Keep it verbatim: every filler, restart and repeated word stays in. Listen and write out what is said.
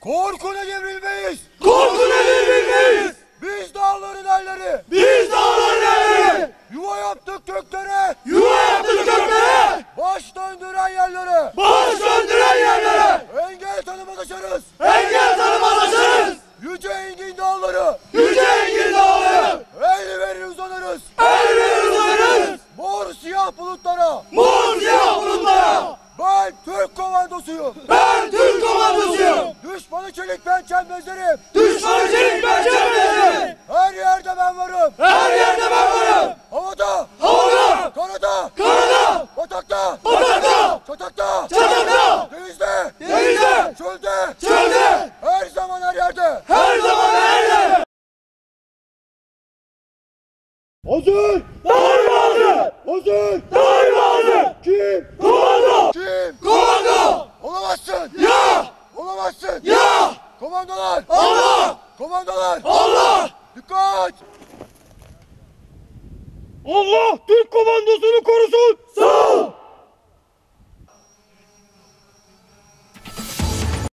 Korkuna devrilmeyiz. Korkuna devrilmeyiz. Biz dağların erleri. Biz dağların erleri. Yuva yaptık göklere. Yuva yaptık göklere. Baş döndüren yerlere. Baş döndüren yerlere. Engel tanımaz aşarız. Engel tanımaz aşarız. Yüce engin dağları. Yüce engin dağları. El verir uzanırız. El verir uzanırız. Mor siyah bulutlara. Mor siyah bulutlara. Ben Türk komandosuyum. Ben Türk komandosuyum. Düşmanı çelik pençemezlerim. Düşmanı çelik pençemezlerim. Her yerde ben varım. Her yerde ben varım. Havada. Havada. Karada. Karada. Batakta. Batakta. Çatakta. Çatakta. Denizde. Denizde. Çölde. Çölde. Her zaman her yerde. Her zaman her yerde. Hazır. Daima hazır. Hazır. Daima hazır. Kim? Komando. Kim? Komando. Olamazsın. Ya. Olamazsın. Ya. Komandolar. Allah. Komandolar. Allah. Dikkat. Allah Türk komandosunu korusun. Sağ ol.